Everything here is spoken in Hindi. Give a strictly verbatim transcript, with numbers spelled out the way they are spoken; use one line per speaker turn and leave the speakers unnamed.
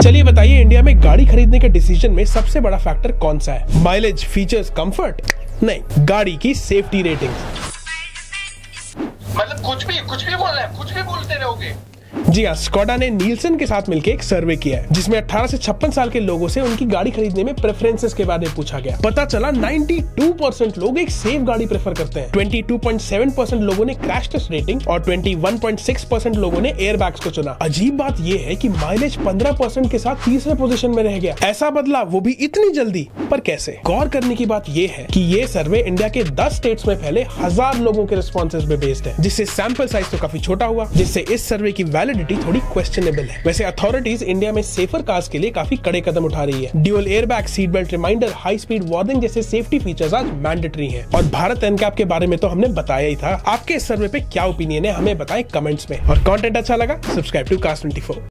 चलिए बताइए, इंडिया में गाड़ी खरीदने के डिसीजन में सबसे बड़ा फैक्टर कौन सा है? Mileage, features, comfort? नहीं, गाड़ी की सेफ्टी रेटिंग।
मतलब कुछ भी कुछ भी बोल रहे हैं, कुछ भी बोलते रहोगे।
जी हाँ, स्कोडा ने नीलसन के साथ मिलकर एक सर्वे किया है जिसमें अठारह से छप्पन साल के लोगों से उनकी गाड़ी खरीदने में प्रेफरेंसेस के बारे में पूछा गया। पता चला बानवे परसेंट लोग एक सेफ गाड़ी प्रेफर करते हैं, बाईस पॉइंट सात परसेंट लोगों ने क्रैश टेस्ट रेटिंग और इक्कीस पॉइंट छह परसेंट लोगों ने एयरबैग्स को चुना। अजीब बात यह है कि माइलेज पंद्रह परसेंट के साथ तीसरे पोजीशन में रह गया। ऐसा बदला, वो भी इतनी जल्दी, पर कैसे? गौर करने की बात यह है कि ये सर्वे इंडिया के दस स्टेट्स में फैले हजार लोगों के रिस्पॉन्सेज पे बेस्ड है, जिससे सैंपल साइज तो काफी छोटा हुआ, जिससे इस सर्वे की वैलिडिटी थोड़ी क्वेश्चनेबल है। वैसे अथॉरिटीज इंडिया में सेफर कार्स के लिए काफी कड़े कदम उठा रही है। Dual airbag, seat belt reminder, high speed warning जैसे सेफ्टी फीचर्स आज मैंडेटरी हैं। और भारत एनकैप के बारे में तो हमने बताया ही था। आपके इस सर्वे पे क्या ओपिनियन है, हमें बताएं कमेंट्स में। और कंटेंट अच्छा लगा, subscribe to cast twenty four.